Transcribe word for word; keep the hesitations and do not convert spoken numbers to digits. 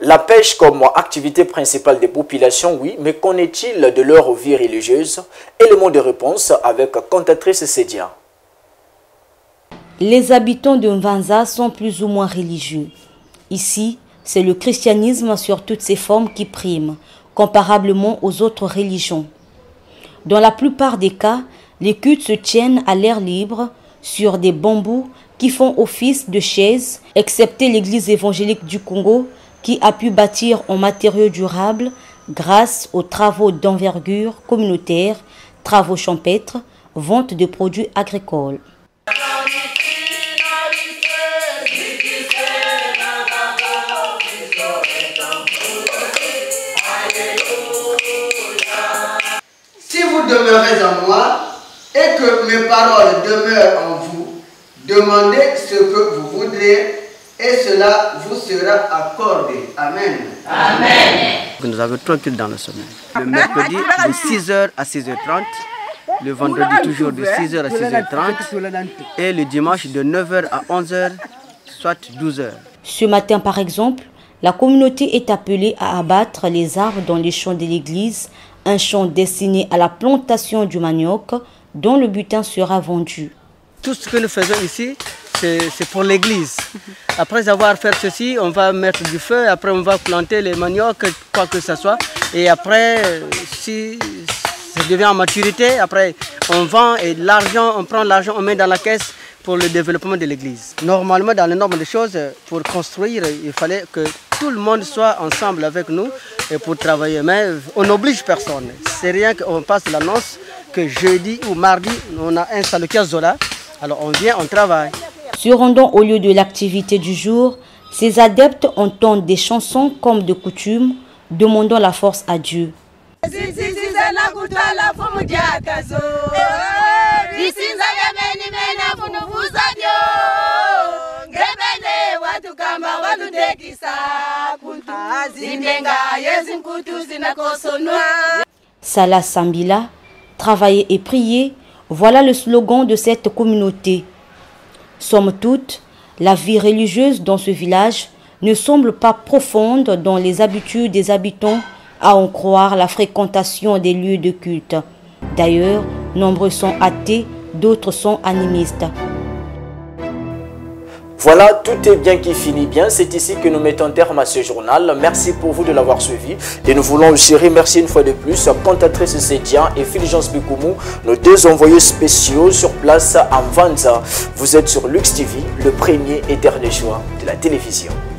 La pêche comme activité principale des populations, oui, mais qu'en est-il de leur vie religieuse? Élément de réponse avec cantatrice Sédia. Les habitants de Mvanza sont plus ou moins religieux. Ici, c'est le christianisme sur toutes ses formes qui prime, comparablement aux autres religions. Dans la plupart des cas, les cultes se tiennent à l'air libre, sur des bambous qui font office de chaises, excepté l'église évangélique du Congo, qui a pu bâtir en matériaux durables grâce aux travaux d'envergure communautaire, travaux champêtres, vente de produits agricoles. Si vous demeurez en moi et que mes paroles demeurent en vous, demandez ce que vous voudrez et cela vous sera accordé. Amen. Amen. Nous avons trois cultes dans la semaine. Le mercredi de six heures à six heures trente, le vendredi toujours de six heures à six heures trente et le dimanche de neuf heures à onze heures, soit douze heures. Ce matin par exemple, la communauté est appelée à abattre les arbres dans les champs de l'église, un champ destiné à la plantation du manioc dont le butin sera vendu. Tout ce que nous faisons ici, c'est pour l'église. Après avoir fait ceci, on va mettre du feu, après on va planter les maniocs, quoi que ce soit. Et après, si ça devient en maturité, après on vend et l'argent, on prend l'argent, on met dans la caisse pour le développement de l'église. Normalement, dans les normes des choses, pour construire, il fallait que tout le monde soit ensemble avec nous et pour travailler. Mais on n'oblige personne. C'est rien qu'on passe l'annonce que jeudi ou mardi, on a un salukia Zola. Alors on vient, on travaille. Se rendant au lieu de l'activité du jour, ces adeptes entendent des chansons comme de coutume, demandant la force à Dieu. Salah Sambila, travailler et prier, voilà le slogan de cette communauté. Somme toute, la vie religieuse dans ce village ne semble pas profonde dans les habitudes des habitants, à en croire la fréquentation des lieux de culte. D'ailleurs, nombreux sont athées, d'autres sont animistes. Voilà, tout est bien qui finit bien. C'est ici que nous mettons terme à ce journal. Merci pour vous de l'avoir suivi. Et nous voulons aussi remercier une fois de plus cantatrice Sédia et Fulgence Bikoumou, nos deux envoyés spéciaux sur place à Mvanza. Vous êtes sur Lux T V, le premier et dernier choix de la télévision.